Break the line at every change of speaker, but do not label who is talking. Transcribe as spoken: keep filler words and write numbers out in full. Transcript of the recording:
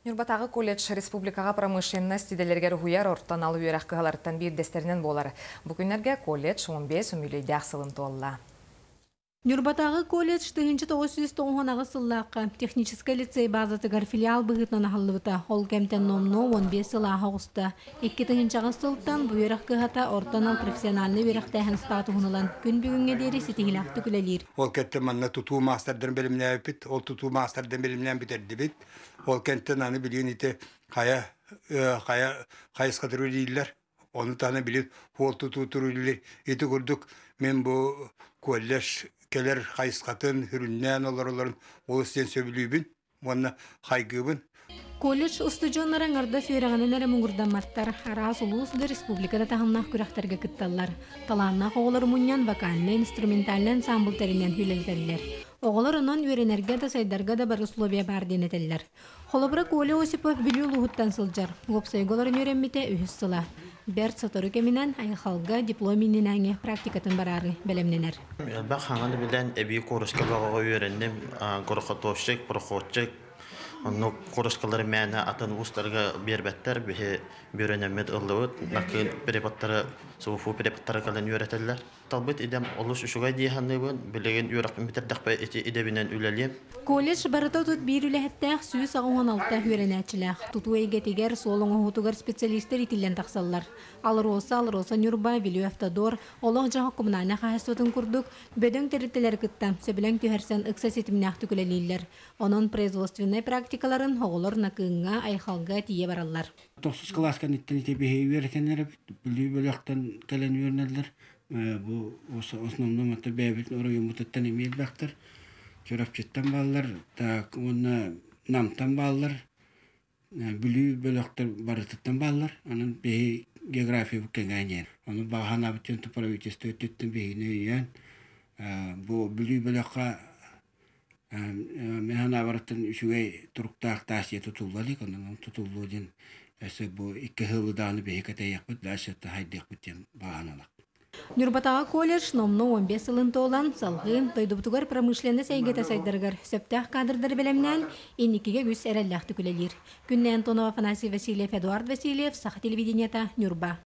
Нюрбатағы колледж республикаға промышленность иделерге рухуяр ортан алу үйрәк кығаларыттан бір дестерінен болар. Бүкінлерге колледж он бес өмілейді ақсылын толла.
Нюрбатағы колледж тыгынчы тоғыз жүз тоғыз сыллаққа технический лицей базатыгар филиал бұғытнан ағылыбыта. Ол кемтен номно он бес сылаға ұқысты. Екі тыгынчағы сылттан бұл үйрәк кығата ортанал профессиональны үйрәк тәхін статуғынылан күн бүгінге дері сетігіләк түкілелер.
Ол кәтті манна тұту мастардан білімнен бит, ол тұту мастардан білімнен бітерді бит. Ол кәнттен аны білген еті қая қайысқатыру дейілер. Оны таны білет, ол тұту тұрулер. Еті көрдік, мен бұл колледж келер қайысқатын, хүріннен олар-оларын ол істен сөбілейбін, оны қайгыбын.
Колледж ұстыжонларын ұрда сөйрағанын әрі мұңырдан маттар, арас ұлысыды республикада тағымнақ күрәқтарға күтталар. Таланнақ оғылар мұньян вокальны, инструментальны ансамбльтерінен хүлелдерлер. Оғылар онын үйренерге да сайдарға да бар условия бар денетелер. Холобыра Коля Осипов білі ұлғыттан сылжар. Ғопсайголарын үйренмете үйіз сыла. Берт саторы кемінен айқалға дипломинен әңе практикатын барары бәлемненер.
Бақ хаңаны білен әбей қорысқа бағаға үйреннем, қорқатовшек, проходчек, onu koruşkaları məna atan ustalarga berbətlər bir börənəmət ıllıvıt, nakil preparatları, soğufu preparatları kalan öğretirler. Talbet edem oluş uşuğa diyanlıbın, bilegen öğretmen bitirdikbə eti edebinen üləliyem.
Колледж барыта тут bir үләһәттәх сүз агын алта хүрәнәчләр. Туту әйгәтегәр солың хутугар специалисттер итилен тахсаллар. Алроса алроса Нюрба Вилю автодор, олоң җаһа коммуналь хәстәтен курдук, бөдөң территорияләр кыттам, сөбеләң төһәрсән икъса сетимнәх түкүләлиләр. Onun производственный практикаларын хоголор накыңга айхалга тие бараллар.
Тохсус класскан иттен ите бехейверкенер билүү бөлөктөн келен үйрөнөлөр. Бу основном мата бебит орой мутаттан эмел бактыр. Чорапчыттан баллар, так уна намтан баллар. Билүү бөлөктөр барыттан баллар. Анын бе география букенгенер. Аны багана бүтүн правительство өттүн бейне үйөн. Бу билүү бөлөккө мен авараттан үшүгей туруктаак таасия тутуллалык, анан тутуллууден эсе бу икки хылыдааны бейкатаяк дашатта хайдык бүтен бааналак.
Нюрбатага колледж номно он бес сылын толан салгы тойдубутугар промышленность әйгәтә сайдаргар септах кадрдар белемнән инникеге күз әрәлләх түкүлелер. Күннән Тонова Афанасий Васильев, Эдуард Васильев, Саха телевидениета, Нюрба.